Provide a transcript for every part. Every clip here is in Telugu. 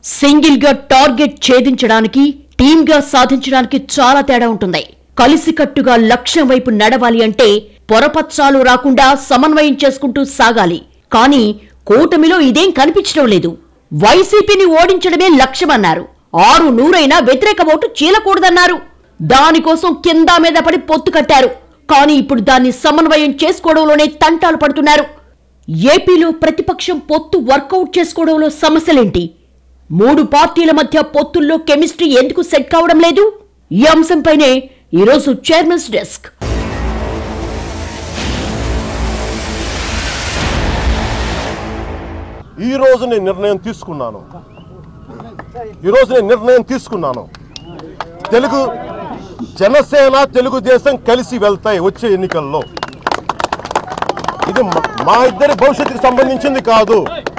సింగిల్ గా టార్గెట్ ఛేదించడానికి టీమ్ గా సాధించడానికి చాలా తేడా ఉంటుంది. కలిసికట్టుగా లక్ష్యం వైపు నడవాలి అంటే పొరపచ్చాలు రాకుండా సమన్వయం చేసుకుంటూ సాగాలి. కానీ కూటమిలో ఇదేం కనిపించడం లేదు. వైసీపీని ఓడించడమే లక్ష్యమన్నారు. 600 వ్యతిరేక ఓటు చీలకూడదన్నారు. దానికోసం కింద మీద పడి పొత్తు కట్టారు. కానీ ఇప్పుడు దాన్ని సమన్వయం చేసుకోవడంలోనే తంటాలు పడుతున్నారు. ఏపీలో ప్రతిపక్షం పొత్తు వర్కౌట్ చేసుకోవడంలో సమస్యలేంటి? 3 పార్టీల మధ్య పొత్తుల్లో కెమిస్ట్రీ ఎందుకు సెట్ కావడం లేదు? ఈ అంశంపైనే ఈరోజు చైర్మన్స్ డెస్క్. ఈరోజు నేను నిర్ణయం తీసుకున్నాను. జనసేన తెలుగుదేశం కలిసి వెళ్తాయి వచ్చే ఎన్నికల్లో. ఇది మా ఇద్దరి భవిష్యత్తుకు సంబంధించింది కాదు,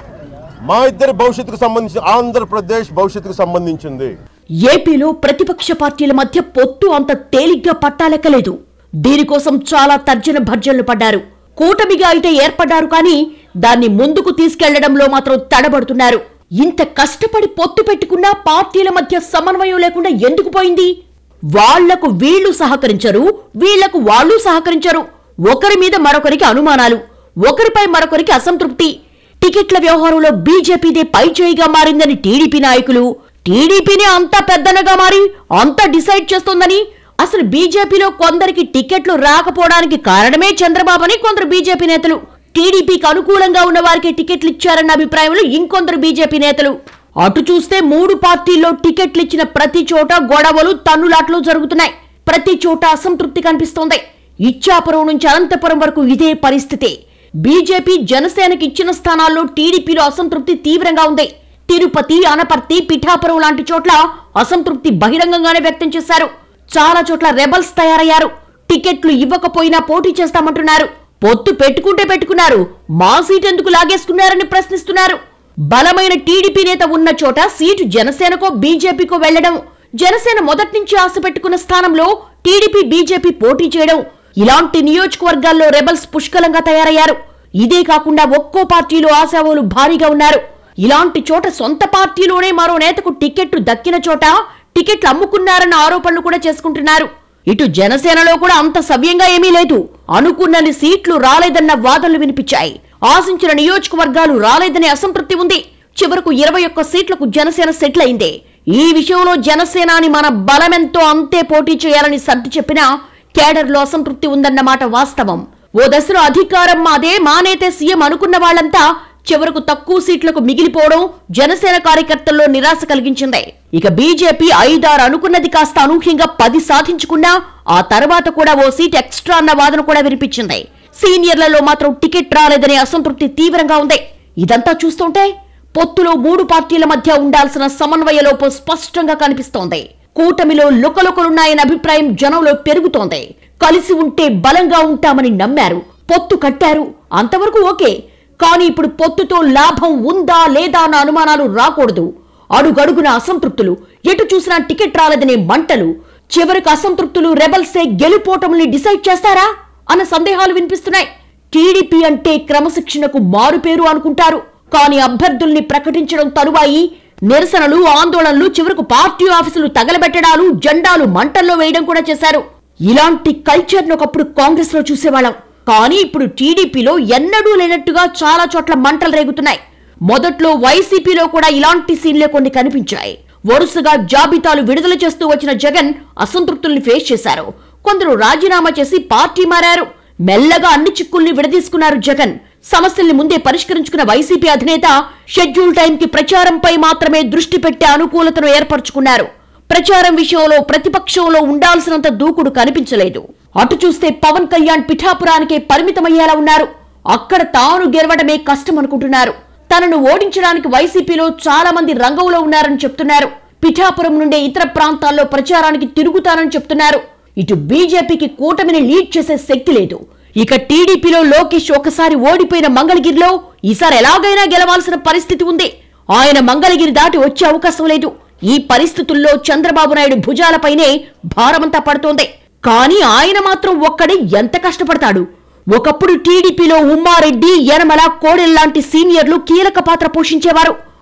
మా ఇద్దరి భవిష్యత్తుకు సంబంధించి ఆంధ్రప్రదేశ్ భవిష్యత్తుకు సంబంధించింది. ఏపీలో ప్రతిపక్ష పార్టీల మధ్య పొత్తు అంత తేలిగ్గా పట్టాలెక్కలేదు. దీనికోసం చాలా తర్జన భర్జనలు పడ్డారు. కూటమిగా అయితే ఏర్పడ్డారు, కానీ దాన్ని ముందుకు తీసుకెళ్లడంలో మాత్రం తడబడుతున్నారు. ఇంత కష్టపడి పొత్తు పెట్టుకున్నా పార్టీల మధ్య సమన్వయం లేకుండా ఎందుకు పోయింది? వాళ్లకు వీళ్లు సహకరించరు, వీళ్లకు వాళ్ళు సహకరించరు. ఒకరి మీద మరొకరికి అనుమానాలు, ఒకరిపై మరొకరికి అసంతృప్తి. టికెట్ల వ్యవహారంలో బీజేపీదే పైచేయిగా మారిందని టీడీపీ నాయకులు, టీడీపీనే అంతా పెద్దనగా మారి అంతా డిసైడ్ చేస్తోందని, అసలు బీజేపీలో కొందరికి టికెట్లు రాకపోవడానికి కారణమే చంద్రబాబు అని కొందరు బీజేపీ నేతలు, టీడీపీకి అనుకూలంగా ఉన్న వారికి టికెట్లు ఇచ్చారన్న అభిప్రాయంలో ఇంకొందరు బీజేపీ నేతలు. అటు చూస్తే 3 పార్టీల్లో టికెట్లు ఇచ్చిన ప్రతి చోట గొడవలు, తన్నులాట్లు జరుగుతున్నాయి. ప్రతి చోట అసంతృప్తి కనిపిస్తోంది. ఇచ్చాపురం నుంచి అనంతపురం వరకు ఇదే పరిస్థితి. బీజేపీ జనసేనకి ఇచ్చిన స్థానాల్లో టీడీపీలో అసంతృప్తి తీవ్రంగా ఉంది. తిరుపతి, అనపర్తి, పిఠాపురం లాంటి చోట్ల అసంతృప్తి బహిరంగంగానే వ్యక్తం చేశారు. చాలా చోట్ల రెబల్స్ తయారయ్యారు. టికెట్లు ఇవ్వకపోయినా పోటీ చేస్తామంటున్నారు. పొత్తు పెట్టుకుంటే పెట్టుకున్నారు, మా సీటు ఎందుకు లాగేసుకున్నారని ప్రశ్నిస్తున్నారు. బలమైన టీడీపీ నేత ఉన్న చోట సీటు జనసేనకో బీజేపీకో వెళ్లడం, జనసేన మొదటి నుంచి ఆశ పెట్టుకున్న స్థానంలో టీడీపీ బీజేపీ పోటీ చేయడం, ఇలాంటి నియోజకవర్గాల్లో రెబల్స్ పుష్కలంగా తయారయ్యారు. ఇదే కాకుండా ఒక్కో పార్టీలో ఆశావాలు భారీగా ఉన్నారు. ఇలాంటి చోట సొంత పార్టీలోనే మరో నేతకు టికెట్లు దక్కిన చోట టికెట్లు అమ్ముకున్నారన్న ఆరోపణలు కూడా చేసుకుంటున్నారు. ఇటు జనసేనలో కూడా అంత సవ్యంగా ఏమీ లేదు. అనుకున్నన్ని సీట్లు రాలేదన్న వాదనలు వినిపించాయి. ఆశించిన నియోజకవర్గాలు రాలేదనే అసంతృప్తి ఉంది. చివరకు 21 సీట్లకు జనసేన సెటిల్ అయింది. ఈ విషయంలో జనసేనాని మన బలమెంతో అంతే పోటీ చేయాలని సర్ది చెప్పినా కేడర్లో అసంతృప్తి ఉందన్నమాట వాస్తవం. ఓ దశలో అధికారం మాదే, మానేతే సీఎం అనుకున్న వాళ్లంతా చివరకు తక్కువ సీట్లకు మిగిలిపోవడం జనసేన కార్యకర్తల్లో నిరాశ కలిగించింది. ఇక బీజేపీ 5-6 అనుకున్నది కాస్త అనూహ్యంగా 10 సాధించుకున్నా ఆ తర్వాత కూడా ఓ సీట్ ఎక్స్ట్రా అన్న వాదన కూడా వినిపించింది. సీనియర్లలో మాత్రం టికెట్ రాలేదనే అసంతృప్తి తీవ్రంగా ఉంది. ఇదంతా చూస్తుంటే పొత్తులో 3 పార్టీల మధ్య ఉండాల్సిన సమన్వయ లోపం స్పష్టంగా కనిపిస్తోంది. కూటమిలో లుకలుకలున్నాయన్న అభిప్రాయం జనంలో పెరుగుతోంది. కలిసి ఉంటే బలంగా ఉంటామని నమ్మారు, పొత్తు కట్టారు, అంతవరకు ఓకే. కానీ ఇప్పుడు పొత్తుతో లాభం ఉందా లేదా అన్న అనుమానాలు రాకూడదు. అడుగడుగున అసంతృప్తులు, ఎటు చూసినా టికెట్ రాలేదనే మంటలు, చివరికి అసంతృప్తులు రెబల్సే గెలుపోటముల్ని డిసైడ్ చేస్తారా అన్న సందేహాలు వినిపిస్తున్నాయి. టీడీపీ అంటే క్రమశిక్షణకు మారుపేరు అనుకుంటారు. కానీ అభ్యర్థుల్ని ప్రకటించడం తరువాయి నిరసనలు, ఆందోళనలు, చివరకు పార్టీ ఆఫీసులు తగలబెట్టడాలు, జెండాలు మంటల్లో వేయడం కూడా చేశారు. ఇలాంటి కల్చర్ను ఒకప్పుడు కాంగ్రెస్ లో చూసేవాళ్ళం. కానీ ఇప్పుడు టీడీపీలో ఎన్నడూ లేనట్టుగా చాలా చోట్ల మంటలు రేగుతున్నాయి. మొదట్లో వైసీపీలో కూడా ఇలాంటి సీన్లే కొన్ని కనిపించాయి. వరుసగా జాబితాలు విడుదల చేస్తూ వచ్చిన జగన్ అసంతృప్తుల్ని ఫేస్ చేశారు. కొందరు రాజీనామా చేసి పార్టీ మారారు. మెల్లగా అన్ని చిక్కుల్ని విడదీసుకున్నారు జగన్. సమస్యల్ని ముందే పరిష్కరించుకున్న వైసీపీ అధినేత షెడ్యూల్ టైంకి ప్రచారంపై మాత్రమే దృష్టి పెట్టే అనుకూలతను ఏర్పరచుకున్నారు. ప్రచారం విషయంలో ప్రతిపక్షంలో ఉండాల్సినంత దూకుడు కనిపించలేదు. అటు చూస్తే పవన్ కళ్యాణ్ పిఠాపురానికే పరిమితమయ్యేలా ఉన్నారు. అక్కడ తాను గెలవడమే కష్టం అనుకుంటున్నారు. తనను ఓడించడానికి వైసీపీలో చాలా మంది రంగంలో ఉన్నారని చెప్తున్నారు. పిఠాపురం నుండే ఇతర ప్రాంతాల్లో ప్రచారానికి తిరుగుతానని చెప్తున్నారు. ఇటు బీజేపీకి కూటమిని లీడ్ చేసే శక్తి లేదు. ఇక టీడీపీలో లోకేష్ ఒకసారి ఓడిపోయిన మంగళగిరిలో ఈసారి ఎలాగైనా గెలవాల్సిన పరిస్థితి ఉంది. ఆయన మంగళగిరి దాటి వచ్చే అవకాశం లేదు. ఈ పరిస్థితుల్లో చంద్రబాబు నాయుడు భుజాలపైనే భారమంతా పడుతోంది. కానీ ఆయన మాత్రం ఒక్కడే ఎంత కష్టపడతాడు? ఒకప్పుడు టీడీపీలో ఉమ్మారెడ్డి, యనమల, కోడెల్ లాంటి సీనియర్లు కీలక పాత్ర పోషించేవారు.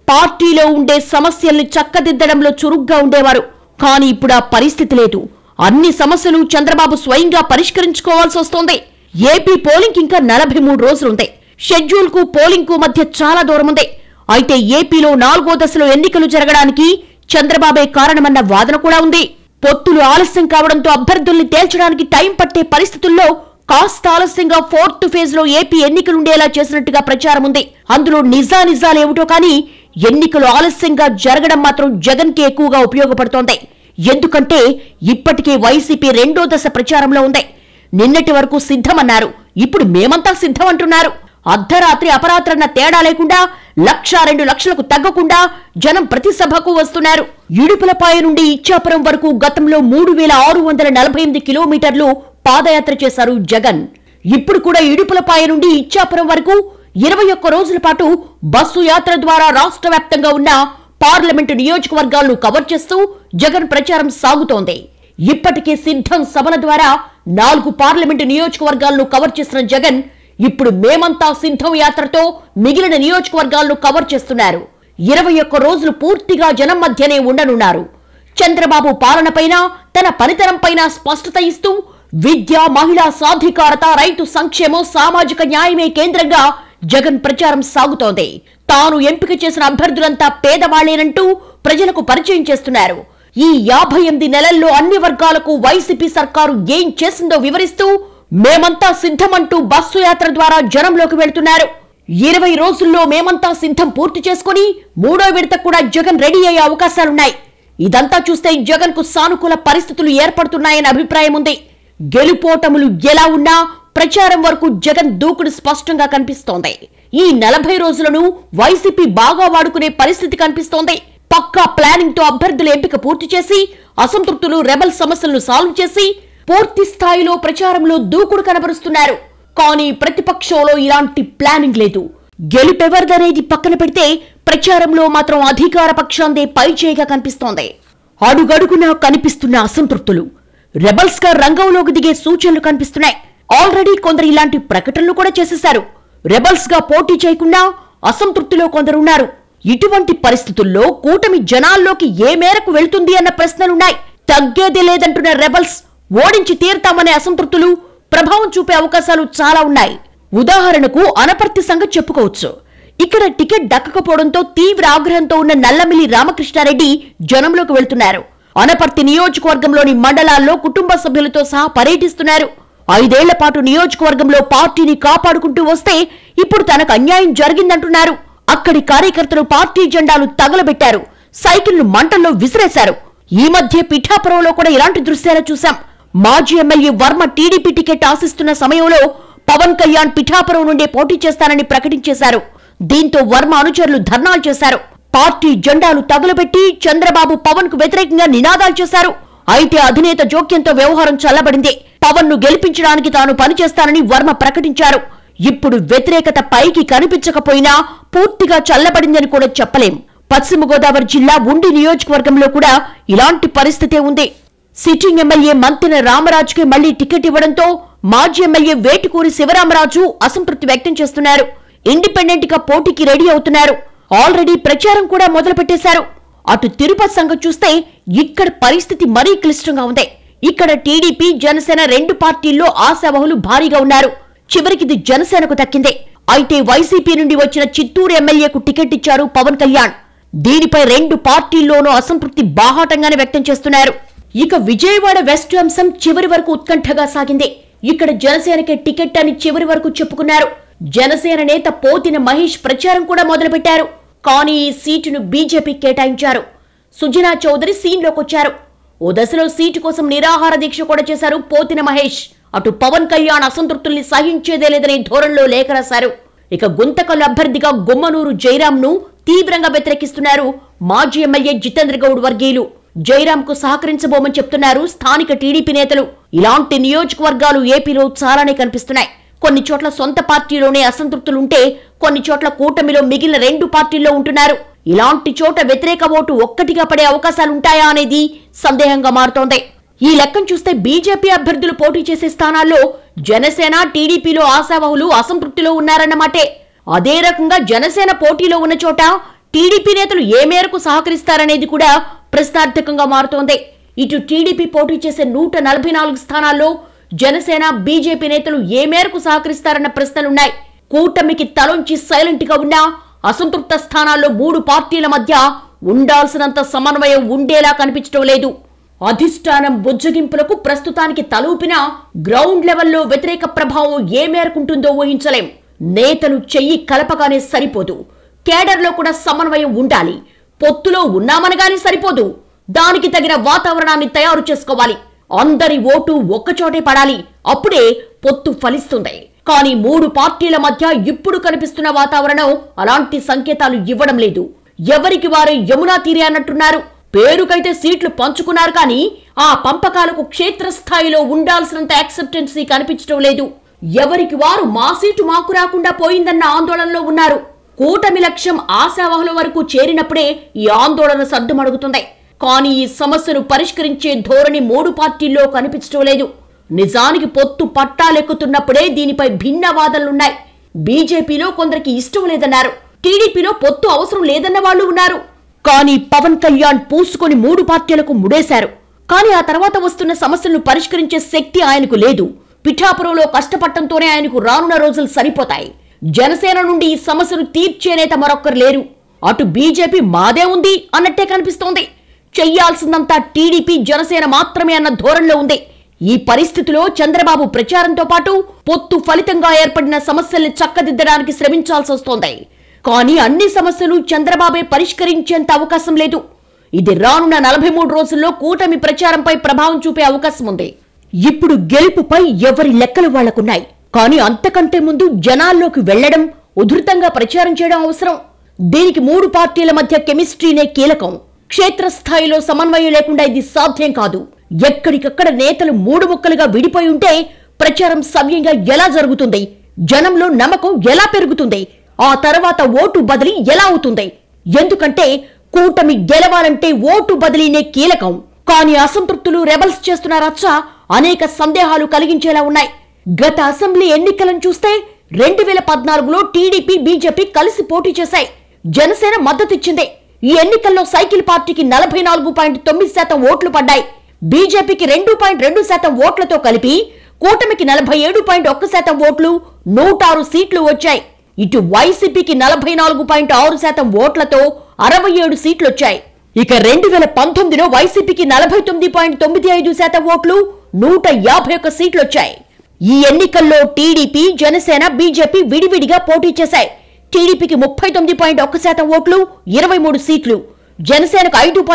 పార్టీలో ఉండే సమస్యల్ని చక్కదిద్దడంలో చురుగ్గా ఉండేవారు. కానీ ఇప్పుడు ఆ పరిస్థితి లేదు. అన్ని సమస్యలు చంద్రబాబు స్వయంగా పరిష్కరించుకోవాల్సి వస్తోంది. ఏపీ పోలింగ్ ఇంకా 43 రోజులుంది. షెడ్యూల్ కు పోలింగ్ కు మధ్య చాలా దూరం ఉంది. అయితే ఏపీలో 4వ దశలో ఎన్నికలు జరగడానికి చంద్రబాబే కారణమన్న వాదన కూడా ఉంది. పొత్తులు ఆలస్యం కావడంతో అభ్యర్థుల్ని తేల్చడానికి టైం పట్టే పరిస్థితుల్లో కాస్త ఆలస్యంగా 4th ఫేజ్ లో ఏపీ ఎన్నికలుండేలా చేసినట్టుగా ప్రచారం ఉంది. అందులో నిజాలేమిటో కానీ ఎన్నికలు ఆలస్యంగా జరగడం మాత్రం జగన్ కి ఎక్కువగా ఉపయోగపడుతోంది. ఎందుకంటే ఇప్పటికే వైసీపీ 2వ దశ ప్రచారంలో ఉంది. నిన్నటి వరకు సిద్ధమన్నారు, ఇప్పుడు మేమంతా సిద్ధం అంటున్నారు. అర్ధరాత్రి అపరాత్రన్న తేడా లేకుండా 1,02 లక్షలకు తగ్గకుండా జనం ప్రతి సభకు వస్తున్నారు. ఇడుపులపాయ నుండి ఇచ్చాపురం వరకు గతంలో 3,648 కిలోమీటర్లు పాదయాత్ర చేశారు జగన్. ఇప్పుడు కూడా ఇడుపులపాయ నుండి ఇచ్చాపురం వరకు 21 రోజుల పాటు బస్సు యాత్ర ద్వారా రాష్ట్ర వ్యాప్తంగా ఉన్న పార్లమెంటు నియోజకవర్గాలను కవర్ చేస్తూ జగన్ ప్రచారం సాగుతోంది. ఇప్పటికే సిద్ధం సభల ద్వారా 4 పార్లమెంటు నియోజకవర్గాలను కవర్ చేసిన జగన్ ఇప్పుడు మేమంతా సిద్ధం యాత్రతో మిగిలిన నియోజకవర్గాలను కవర్ చేస్తున్నారు. 21 రోజులు పూర్తిగా జనం మధ్యనే ఉండనున్నారు. చంద్రబాబు పాలనపైన, తన పనితనంపైన స్పష్టత ఇస్తూ విద్య, మహిళా సాధికారత, రైతు సంక్షేమం, సామాజిక న్యాయమే కేంద్రంగా జగన్ ప్రచారం సాగుతోంది. తాను ఎంపిక చేసిన అభ్యర్థులంతా పేదవాళ్లేనంటూ ప్రజలకు పరిచయం చేస్తున్నారు. ఈ 58 నెలల్లో అన్ని వర్గాలకు వైసీపీ సర్కారు ఏం చేసిందో వివరిస్తూ మేమంతా సిద్ధమంటూ బస్సు యాత్ర ద్వారా జనంలోకి వెళ్తున్నారు. 20 రోజుల్లో మేమంతా సిద్ధం పూర్తి చేసుకుని 3వ విడత కూడా జగన్ రెడీ అయ్యే అవకాశాలున్నాయి. ఇదంతా చూస్తే జగన్ కు సానుకూల పరిస్థితులు ఏర్పడుతున్నాయని అభిప్రాయం ఉంది. గెలుపోటములు ఎలా ఉన్నా ప్రచారం వరకు జగన్ దూకుడు స్పష్టంగా కనిపిస్తోంది. ఈ 40 రోజులను వైసీపీ బాగా వాడుకునే పరిస్థితి కనిపిస్తోంది. పక్కా ప్లానింగ్ తో అభ్యర్థుల ఎంపిక పూర్తి చేసి, అసంతృప్తులు, రెబల్ సమస్యలను సాల్వ్ చేసి పూర్తి స్థాయిలో ప్రచారంలో దూకుడు కనబరుస్తున్నారు. కానీ ప్రతిపక్షంలో ఇలాంటి ప్లానింగ్ లేదు. గెలుపెవరిదనేది పక్కన పెడితే ప్రచారంలో మాత్రం అధికార పక్షాందే పైచేయిగా కనిపిస్తోంది. అడుగడుగునా కనిపిస్తున్న అసంతృప్తులు, రెబల్స్ గా రంగంలోకి దిగే సూచనలు కనిపిస్తున్నాయి. ఆల్రెడీ కొందరు ఇలాంటి ప్రకటనలు కూడా చేసేశారు. రెబల్స్ గా పోటీ చేయకుండా అసంతృప్తిలో కొందరున్నారు. ఇటువంటి పరిస్థితుల్లో కూటమి జనాల్లోకి ఏ మేరకు వెళ్తుంది అన్న ప్రశ్నలున్నాయి. తగ్గేదే లేదంటున్న రెబల్స్ ఓడించి తీరుతామనే అసంతృప్తులు ప్రభావం చూపే అవకాశాలు చాలా ఉన్నాయి. ఉదాహరణకు అనపర్తి సంగతి చెప్పుకోవచ్చు. ఇక్కడ టికెట్ దక్కకపోవడంతో తీవ్ర ఆగ్రహంతో ఉన్న నల్లమిల్లి రామకృష్ణారెడ్డి జనంలోకి వెళ్తున్నారు. అనపర్తి నియోజకవర్గంలోని మండలాల్లో కుటుంబ సభ్యులతో సహా పర్యటిస్తున్నారు. 5 ఏళ్ల పాటు నియోజకవర్గంలో పార్టీని కాపాడుకుంటూ వస్తే ఇప్పుడు తనకు అన్యాయం జరిగిందంటున్నారు. అక్కడి కార్యకర్తలు పార్టీ జెండాలు తగలబెట్టారు, సైకిల్ను మంటల్లో విసిరేశారు. ఈ మధ్య పిఠాపురంలో కూడా ఇలాంటి దృశ్యాలు చూశాం. మాజీ ఎమ్మెల్యే వర్మ టీడీపీ టికెట్ ఆశిస్తున్న సమయంలో పవన్ కళ్యాణ్ పిఠాపురం నుండే పోటీ చేస్తానని ప్రకటించేశారు. దీంతో వర్మ అనుచరులు ధర్నాలు చేశారు. పార్టీ జెండాలు తగులబెట్టి చంద్రబాబు పవన్ కు వ్యతిరేకంగా నినాదాలు చేశారు. అయితే అధినేత జోక్యంతో వ్యవహారం చల్లబడింది. పవన్ ను గెలిపించడానికి తాను పనిచేస్తానని వర్మ ప్రకటించారు. ఇప్పుడు వ్యతిరేకత పైకి కనిపించకపోయినా పూర్తిగా చల్లబడిందని కూడా చెప్పలేం. పశ్చిమ గోదావరి జిల్లా ఉండి నియోజకవర్గంలో కూడా ఇలాంటి పరిస్థితే ఉంది. సిట్టింగ్ ఎమ్మెల్యే మంతెన రామరాజుకి మళ్లీ టికెట్ ఇవ్వడంతో మాజీ ఎమ్మెల్యే వేటుకూరి శివరామరాజు అసంతృప్తి వ్యక్తం చేస్తున్నారు. ఇండిపెండెంట్ గా పోటీకి రెడీ అవుతున్నారు. ఆల్రెడీ ప్రచారం కూడా మొదలు పెట్టేశారు. అటు తిరుపతి సంగతి చూస్తే ఇక్కడ పరిస్థితి మరీ క్లిష్టంగా ఉంది. ఇక్కడ టీడీపీ, జనసేన 2 పార్టీల్లో ఆశావహులు భారీగా ఉన్నారు. చివరికి ఇది జనసేనకు దక్కింది. అయితే వైసీపీ నుండి వచ్చిన చిత్తూరు ఎమ్మెల్యేకు టికెట్ ఇచ్చారు పవన్ కళ్యాణ్. దీనిపై 2 పార్టీల్లోనూ అసంతృప్తి బాహాటంగానే వ్యక్తం చేస్తున్నారు. ఇక విజయవాడ వెస్ట్ అంశం చివరి వరకు ఉత్కంఠగా సాగింది. ఇక్కడ జనసేనకే టికెట్ అని చివరి వరకు చెప్పుకున్నారు. జనసేన నేత పోతిన మహేష్ ప్రచారం కూడా మొదలుపెట్టారు. కానీ ఈ సీటును బీజేపీ కేటాయించారు. సుజనా చౌదరి సీన్లోకొచ్చారు. ఓ దశలో సీటు కోసం నిరాహార దీక్ష కూడా చేశారు పోతిన మహేష్. అటు పవన్ కళ్యాణ్ అసంతృప్తుల్ని సహించేదే లేదనే ధోరణిలో లేఖ రాశారు. ఇక గుంతకల్ అభ్యర్థిగా గుమ్మనూరు జయరాంను తీవ్రంగా వ్యతిరేకిస్తున్నారు మాజీ ఎమ్మెల్యే జితేంద్ర గౌడ్ వర్గీయులు. జయరాం కు సహకరించబోమని చెప్తున్నారు స్థానిక టీడీపీ నేతలు. ఇలాంటి నియోజకవర్గాలు ఏపీలో చాలానే కనిపిస్తున్నాయి. కొన్ని చోట్ల సొంత పార్టీలోనే అసంతృప్తులుంటే కొన్ని చోట్ల కూటమిలో మిగిలిన 2 పార్టీల్లో ఉంటున్నారు. ఇలాంటి చోట వ్యతిరేక ఓటు ఒక్కటిగా పడే అవకాశాలుంటాయా అనేది సందేహంగా మారుతోంది. ఈ లెక్కను చూస్తే బీజేపీ అభ్యర్థులు పోటీ చేసే స్థానాల్లో జనసేన, టీడీపీలో ఆశావహులు అసంతృప్తిలో ఉన్నారన్నమాటే. అదే రకంగా జనసేన పోటీలో ఉన్న చోట టీడీపీ నేతలు ఏ మేరకు సహకరిస్తారనేది కూడా ప్రశ్నార్థకంగా మారుతోంది. ఇటు టీడీపీ పోటీ చేసే 144 స్థానాల్లో జనసేన, బీజేపీ నేతలు ఏ మేరకు సహకరిస్తారన్న ప్రశ్నలున్నాయి. కూటమికి తలొంచి సైలెంట్ గా ఉన్న అసంతృప్త స్థానాల్లో 3 పార్టీల మధ్య ఉండాల్సినంత సమన్వయం ఉండేలా కనిపించడం లేదు. అధిష్టానం బుజ్జగింపులకు ప్రస్తుతానికి తలూపినా గ్రౌండ్ లెవెల్లో వ్యతిరేక ప్రభావం ఏ మేరకుంటుందో ఊహించలేం. నేతలు చెయ్యి కలపగానే సరిపోదు, కేడర్లో కూడా సమన్వయం ఉండాలి. పొత్తులో ఉన్నామనగానే సరిపోదు, దానికి తగిన వాతావరణాన్ని తయారు చేసుకోవాలి. అందరి ఓటు ఒక్కచోటే పడాలి, అప్పుడే పొత్తు ఫలిస్తుంది. కానీ 3 పార్టీల మధ్య ఇప్పుడు కనిపిస్తున్న వాతావరణం అలాంటి సంకేతాలు ఇవ్వడం లేదు. ఎవరికి వారే యమునా తీరే అన్నట్టున్నారు. పేరుకైతే సీట్లు పంచుకున్నారు, కానీ ఆ పంపకాలకు క్షేత్రస్థాయిలో ఉండాల్సినంత యాక్సెప్టెన్సీ కనిపించడం లేదు. ఎవరికి వారు మా సీటు మాకు రాకుండా పోయిందన్న ఆందోళనలో ఉన్నారు. కూటమి లక్ష్యం ఆశావహుల వరకు చేరినప్పుడే ఈ ఆందోళన సద్దుమడుగుతుంది. కానీ ఈ సమస్యను పరిష్కరించే ధోరణి 3 పార్టీల్లో కనిపించడం లేదు. నిజానికి పొత్తు పట్టాలెక్కుతున్నప్పుడే దీనిపై భిన్న వాదనలున్నాయి. బీజేపీలో కొందరికి ఇష్టం లేదన్నారు, టీడీపీలో పొత్తు అవసరం లేదన్న వాళ్ళు ఉన్నారు. కానీ పవన్ కళ్యాణ్ పూసుకొని 3 పార్టీలకు ముడేశారు. కానీ ఆ తర్వాత వస్తున్న సమస్యలను పరిష్కరించే శక్తి ఆయనకు లేదు. పిఠాపురంలో కష్టపడటంతోనే ఆయనకు రానున్న రోజులు సరిపోతాయి. జనసేన నుండి ఈ సమస్యను తీర్చే నేత మరొక్కరు లేరు. అటు బీజేపీ మాదే ఉంది అన్నట్టే కనిపిస్తోంది. చెయ్యాల్సిందంతా టీడీపీ, జనసేన మాత్రమే అన్న ధోరణిలో ఉంది. ఈ పరిస్థితిలో చంద్రబాబు ప్రచారంతో పాటు పొత్తు ఫలితంగా ఏర్పడిన సమస్యల్ని చక్కదిద్దడానికి శ్రమించాల్సి వస్తోంది. కానీ అన్ని సమస్యలు చంద్రబాబే పరిష్కరించేంత అవకాశం లేదు. ఇది రానున్న 43 రోజుల్లో కూటమి ప్రచారంపై ప్రభావం చూపే అవకాశం ఉంది. ఇప్పుడు గెలుపుపై ఎవరి లెక్కలు వాళ్లకున్నాయి. కానీ అంతకంటే ముందు జనాల్లోకి వెళ్లడం, ఉధృతంగా ప్రచారం చేయడం అవసరం. దీనికి 3 పార్టీల మధ్య కెమిస్ట్రీనే కీలకం. క్షేత్రస్థాయిలో సమన్వయం లేకుండా ఇది సాధ్యం కాదు. ఎక్కడికక్కడ నేతలు 3 ముక్కలుగా విడిపోయి ఉంటే ప్రచారం సవ్యంగా ఎలా జరుగుతుంది? జనంలో నమ్మకం ఎలా పెరుగుతుంది? ఆ తర్వాత ఓటు బదిలీ ఎలా అవుతుంది? ఎందుకంటే కూటమి గెలవాలంటే ఓటు బదిలీనే కీలకం. కానీ అసంతృప్తులు, రెబల్స్ చేస్తున్న రచ్చ అనేక సందేహాలు కలిగించేలా ఉన్నాయి. గత అసెంబ్లీ ఎన్నికలను చూస్తే 2014లో టీడీపీ, బీజేపీ కలిసి పోటీ చేశాయి. జనసేన మద్దతిచ్చింది. ఈ ఎన్నికల్లో సైకిల్ పార్టీకి 44.9% ఓట్లు పడ్డాయి. బీజేపీకి 2.2% ఓట్లతో కలిపి కూటమికి 47.1% ఓట్లు, 106 సీట్లు వచ్చాయి. ఇటు వైసీపీకి 44.6% ఓట్లతో 67 సీట్లొచ్చాయి. ఇక 2019లో వైసీపీకి 49.95% ఓట్లు, 151 సీట్లొచ్చాయి. ఈ ఎన్నికల్లో టీడీపీ, జనసేన, బీజేపీ విడివిడిగా పోటీ చేశాయి. టీడీపీకి 39.1% ఓట్లు, 23 సీట్లు. జనసేనకు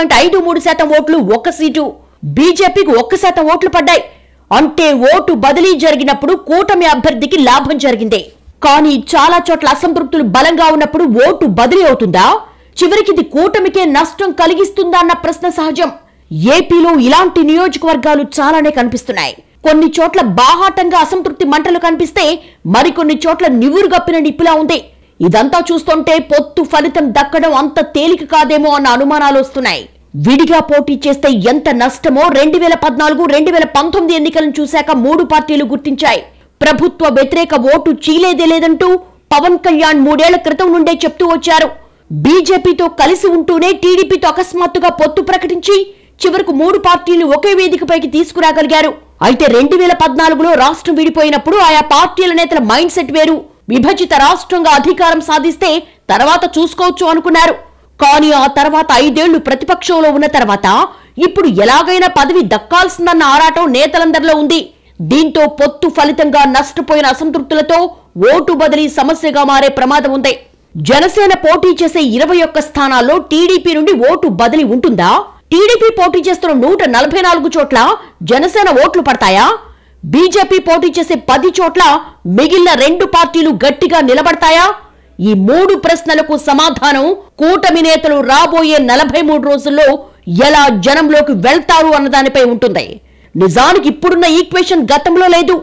5.53% ఓట్లు, 1 సీటు. బీజేపీకి 1% ఓట్లు పడ్డాయి. అంటే ఓటు బదిలీ జరిగినప్పుడు కూటమి అభ్యర్థికి లాభం జరిగింది. కానీ చాలా చోట్ల అసంతృప్తులు బలంగా ఉన్నప్పుడు ఓటు బదిలీ అవుతుందా? చివరికి ఇది కూటమికే నష్టం కలిగిస్తుందా అన్న ప్రశ్న సహజం. ఏపీలో ఇలాంటి నియోజకవర్గాలు చాలానే కనిపిస్తున్నాయి. కొన్ని చోట్ల బాహాటంగా అసంతృప్తి మంటలు కనిపిస్తే మరికొన్ని చోట్ల నివురుగప్పిన నిప్పులా ఉంది. ఇదంతా చూస్తుంటే పొత్తు ఫలితం దక్కడం అంత తేలిక కాదేమో అన్న అనుమానాలు వస్తున్నాయి. విడిగా పోటీ చేస్తే ఎంత నష్టమో 2014, 2019 ఎన్నికలను చూశాక 3 పార్టీలు గుర్తించాయి. ప్రభుత్వ వ్యతిరేక ఓటు చీలేదే లేదంటూ పవన్ కళ్యాణ్ 3 ఏళ్ల క్రితం నుండే చెప్తూ వచ్చారు. బీజేపీతో కలిసి ఉంటూనే టీడీపీతో అకస్మాత్తుగా పొత్తు ప్రకటించి చివరకు 3 పార్టీలు ఒకే వేదికపైకి తీసుకురాగలిగారు. అయితే 2014లో రాష్ట్రం విడిపోయినప్పుడు ఆయా పార్టీల నేతల మైండ్ సెట్ వేరు. విభజిత రాష్ట్రంగా అధికారం సాధిస్తే తర్వాత చూసుకోవచ్చు అనుకున్నారు. కానీ ఆ తర్వాత 5 ఏళ్లు ప్రతిపక్షంలో ఉన్న తర్వాత ఇప్పుడు ఎలాగైనా పదవి దక్కాల్సిందన్న ఆరాటం నేతలందరిలో ఉంది. దీంతో పొత్తు ఫలితంగా నష్టపోయిన అసంతృప్తులతో ఓటు బదిలీ సమస్యగా మారే ప్రమాదం ఉంది. జనసేన పోటీ చేసే 21 స్థానాల్లో టీడీపీ నుండి ఓటు బదిలీ ఉంటుందా? టీడీపీ పోటీ చేస్తున్న 144 చోట్ల జనసేన ఓట్లు పడతాయా? బీజేపీ పోటీ చేసే 10 చోట్ల మిగిలిన 2 పార్టీలు గట్టిగా నిలబడతాయా? ఈ 3 ప్రశ్నలకు సమాధానం కూటమి నేతలు రాబోయే 43 రోజుల్లో ఎలా జనంలోకి వెళ్తారు అన్నదానిపై ఉంటుంది. నిజానికి ఇప్పుడున్న ఈక్వేషన్ గతంలో లేదు.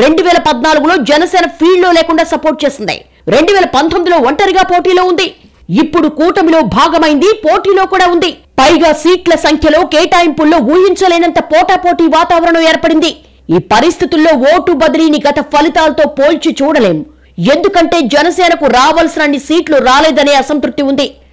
2014లో జనసేన ఫీల్డ్ లో లేకుండా సపోర్ట్ చేసింది. 2019లో ఒంటరిగా పోటీలో ఉంది. ఇప్పుడు కూటమిలో భాగమైంది, పోటీలో కూడా ఉంది. పైగా సీట్ల సంఖ్యలో, కేటాయింపుల్లో ఊహించలేనంత పోటాపోటీ వాతావరణం ఏర్పడింది. ఈ పరిస్థితుల్లో ఓటు బదిలీని గత ఫలితాలతో పోల్చి చూడలేం. ఎందుకంటే జనసేనకు రావాల్సినన్ని సీట్లు రాలేదనే అసంతృప్తి ఉంది.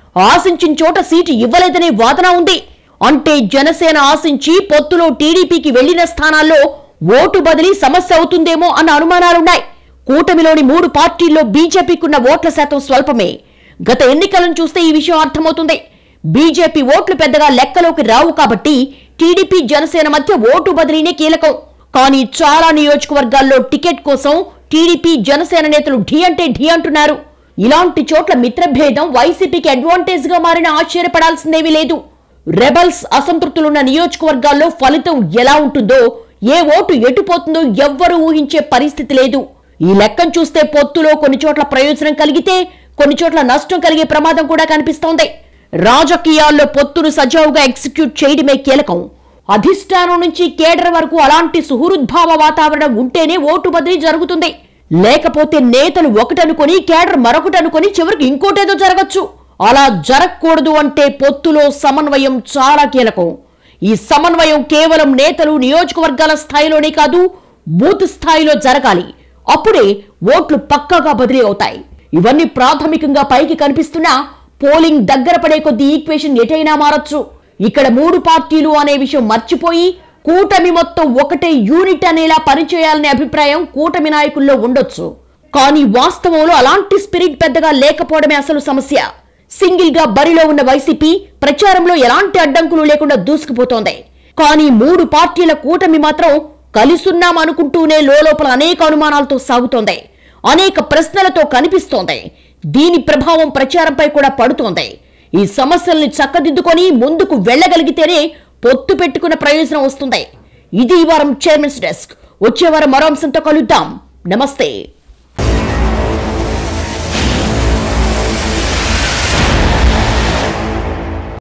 ఆశించిన చోట సీటు ఇవ్వలేదనే వాదన ఉంది. అంటే జనసేన ఆశించి పొత్తులో టీడీపీకి వెళ్లిన స్థానాల్లో ఓటు బదిలీ సమస్య అవుతుందేమో అన్న అనుమానాలున్నాయి. కూటమిలోని 3 పార్టీల్లో బీజేపీకున్న ఓట్ల శాతం స్వల్పమే. గత ఎన్నికలను చూస్తే ఈ విషయం అర్థమవుతుంది. బీజేపీ ఓట్లు పెద్దగా లెక్కలోకి రావు కాబట్టి టీడీపీ జనసేన మధ్య ఓటు బదిలీనే కీలకం. కానీ చాలా నియోజకవర్గాల్లో టికెట్ కోసం టీడీపీ జనసేన నేతలు ఢీ అంటే ఢీ అంటున్నారు. ఇలాంటి చోట్ల మిత్రభేదం వైసీపీకి అడ్వాంటేజ్ గా మారిన ఆశ్చర్యపడాల్సిందేమీ లేదు. రెబల్స్ అసంతృప్తులున్న నియోజకవర్గాల్లో ఫలితం ఎలా ఉంటుందో, ఏ ఓటు ఎటుపోతుందో ఎవ్వరూ ఊహించే పరిస్థితి లేదు. ఈ లెక్కను చూస్తే పొత్తులో కొన్ని చోట్ల ప్రయోజనం కలిగితే కొన్ని చోట్ల నష్టం కలిగే ప్రమాదం కూడా కనిపిస్తోంది. రాజకీయాల్లో పొత్తును సజావుగా ఎగ్జిక్యూట్ చేయడమే కీలకం. అధిష్టానం నుంచి కేడర్ వరకు అలాంటి సుహృద్భావ వాతావరణం ఉంటేనే ఓటు బదిలీ జరుగుతుంది. లేకపోతే నేతలు ఒకటనుకొని కేడర్ మరొకటనుకొని చివరికి ఇంకోటేదో జరగచ్చు. అలా జరగకూడదు అంటే పొత్తులో సమన్వయం చాలా కీలకం. ఈ సమన్వయం కేవలం నేతలు నియోజకవర్గాల స్థాయిలోనే కాదు, బూత్ స్థాయిలో జరగాలి. అప్పుడే ఓట్లు పక్కాగా బదిలీ అవుతాయి. ఇవన్నీ ప్రాథమికంగా పైకి కనిపిస్తున్నా పోలింగ్ దగ్గర పడే కొద్దీ ఈక్వేషన్ ఎటైనా మారచ్చు. ఇక్కడ 3 పార్టీలు అనే విషయం మర్చిపోయి కూటమి మొత్తం ఒకటే యూనిట్ అనేలా పనిచేయాలనే అభిప్రాయం కూటమి నాయకుల్లో ఉండొచ్చు. కానీ వాస్తవంలో అలాంటి స్పిరిట్ పెద్దగా లేకపోవడమే అసలు సమస్య. సింగిల్ గా బరిలో ఉన్న వైసీపీ ప్రచారంలో ఎలాంటి అడ్డంకులు లేకుండా దూసుకుపోతోంది. కానీ 3 పార్టీల కూటమి మాత్రం కలిసున్నామనుకుంటూనే లోపల అనేక అనుమానాలతో సాగుతోంది. అనేక ప్రశ్నలతో కనిపిస్తోంది. దీని ప్రభావం ప్రచారంపై కూడా పడుతోంది. ఈ సమస్యల్ని చక్కదిద్దుకొని ముందుకు వెళ్లగలిగితేనే పొత్తు పెట్టుకున్న ప్రయోజనం వస్తుంది. ఇది ఈ వారం చైర్మన్స్ డెస్క్. వచ్చే వారం మరో అంశంతో కలుద్దాం. నమస్తే.